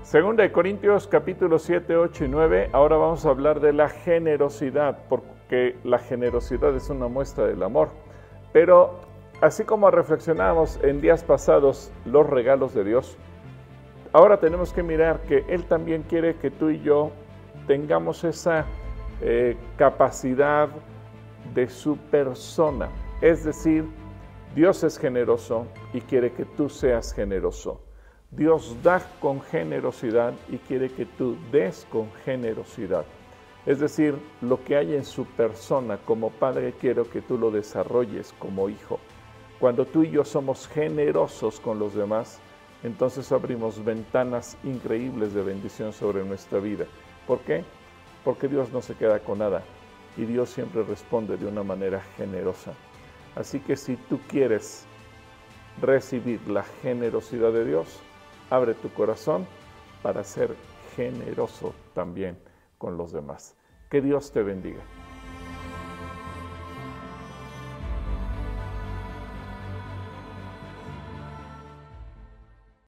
Segunda de Corintios capítulo 7, 8 y 9, ahora vamos a hablar de la generosidad, porque la generosidad es una muestra del amor. Pero así como reflexionamos en días pasados los regalos de Dios, ahora tenemos que mirar que Él también quiere que tú y yo tengamos esa capacidad de su persona. Es decir, Dios es generoso y quiere que tú seas generoso. Dios da con generosidad y quiere que tú des con generosidad. Es decir, lo que hay en su persona como padre quiero que tú lo desarrolles como hijo. Cuando tú y yo somos generosos con los demás, entonces abrimos ventanas increíbles de bendición sobre nuestra vida. ¿Por qué? Porque Dios no se queda con nada y Dios siempre responde de una manera generosa. Así que si tú quieres recibir la generosidad de Dios, abre tu corazón para ser generoso también con los demás. Que Dios te bendiga.